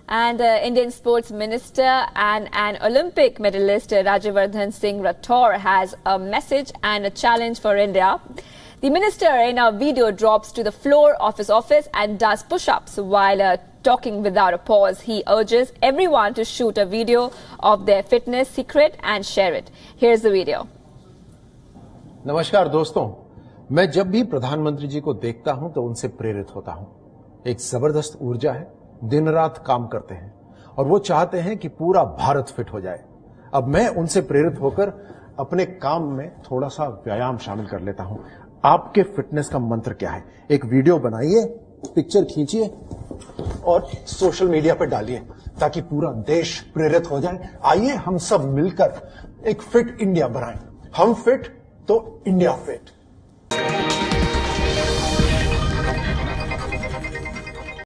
And Indian sports minister and an Olympic medalist, Rajyavardhan Singh Rathore, has a message and a challenge for India. The minister in a video drops to the floor of his office and does push-ups while talking without a pause. He urges everyone to shoot a video of their fitness secret and share it. Here's the video. नमस्कार दोस्तों, मैं जब भी प्रधानमंत्री जी को देखता हूं तो उनसे प्रेरित होता हूं। एक जबरदस्त ऊर्जा है, दिन रात काम करते हैं और वो चाहते हैं कि पूरा भारत फिट हो जाए। अब मैं उनसे प्रेरित होकर अपने काम में थोड़ा सा व्यायाम शामिल कर लेता हूं। आपके फिटनेस का मंत्र क्या है? एक वीडियो बनाइए, पिक्चर खींचिए और सोशल मीडिया पर डालिए ताकि पूरा देश प्रेरित हो जाए। आइए हम सब मिलकर एक फिट इंडिया बनाएं। हम फिट तो इंडिया फिट।